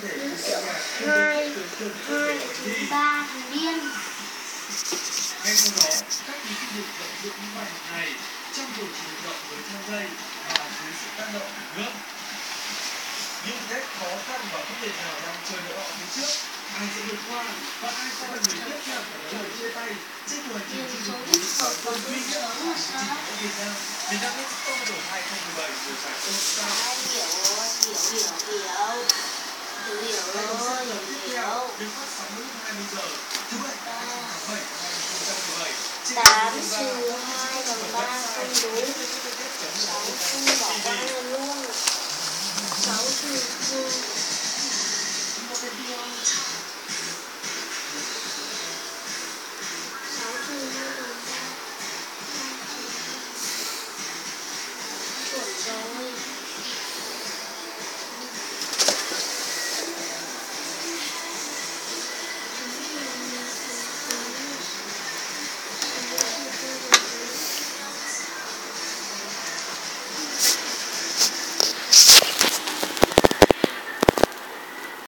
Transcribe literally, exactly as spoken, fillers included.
như kiểu hai hai ba thành viên. Ngay sau đó, các thí sinh được vận dụng những bài học này trong buổi chuyển động với thang dây và dưới sự tác động của nước. Những thách khó khăn và vấn đề nào đang chờ đợi họ phía trước, ai sẽ vượt qua và ai sẽ là người tiếp theo phải lời chia tay trên cuộc hành trình chinh phục những sở quân duy nhất của chương trình của Việt Nam. Việt Nam Next Top Idol hai không một bảy được giải All Star. Hiểu hiểu hiểu hiểu hiểu hiểu Hãy cùng xem hiểu lần tiếp theo được phát sóng lúc hai mươi giờ thứ bảy tháng bảy năm hai không một bảy. Tám trừ hai bằng ba không đúng. Sáu không bỏ qua luôn. Sáu trừ